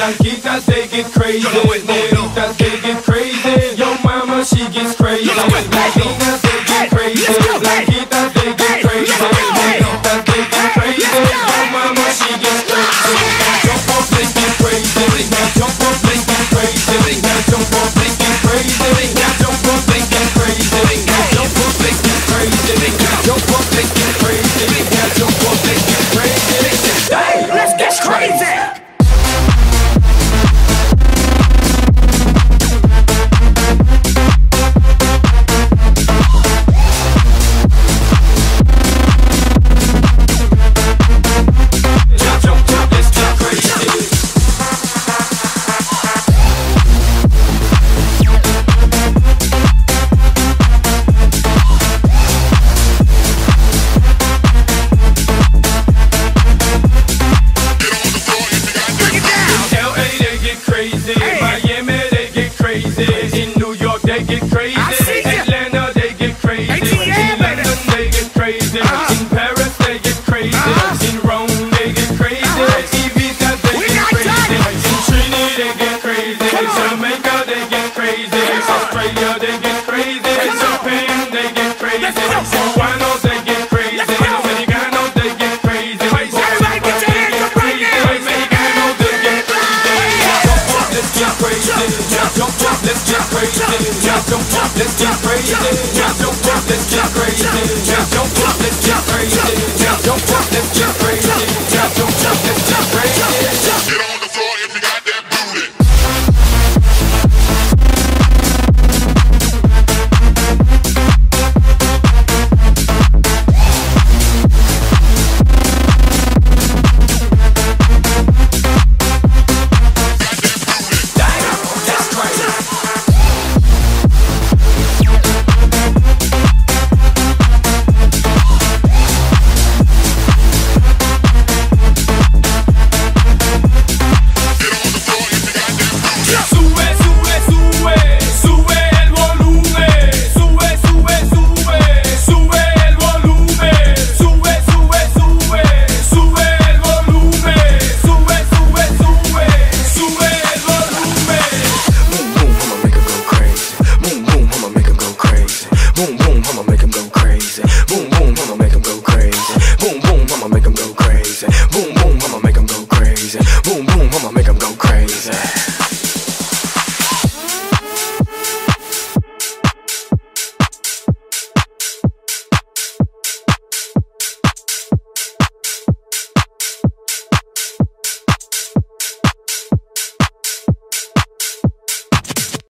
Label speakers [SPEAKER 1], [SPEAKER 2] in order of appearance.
[SPEAKER 1] Blanquitas, they get crazy. Negritas, they get crazy. Yo mama, she gets crazy. Latinas, they get crazy. Blanquitas, they get crazy. Negritas, they get crazy. Yo mama, she gets crazy. Jump up, they get crazy. Jump up, they get crazy. Jump up, they get crazy. Jump up, they get crazy. Jump up, they get crazy. Jump up, they get crazy. Jump up, they get crazy. Hey, let's get crazy. Miami, they get crazy. In New York, they get crazy. Atlanta, they get crazy. In London, they get crazy. In Paris, they get crazy. In Rome, they get crazy. Ibiza, they get crazy. In Trinidad, they get crazy. Jamaica, they get crazy. Australia, they get crazy. Japan, they get crazy. Cubanos, they get crazy. Mexicanos, they get crazy. Everybody get your hands up right now. Mexicanos, they get crazy. Jump up, let's get crazy. Jump up, let's get crazy. Jump up, let's get crazy. Jump up, let's get crazy. Jump up, let's get crazy. Jump up, let's get crazy. Get on the floor if you got that booty.
[SPEAKER 2] Boom, boom, I'ma make 'em go crazy. Boom, boom, I'ma make 'em go crazy. Boom, boom, I'ma make 'em go crazy. Boom, boom, I'ma make 'em go crazy. Boom, boom, I'ma make 'em go crazy.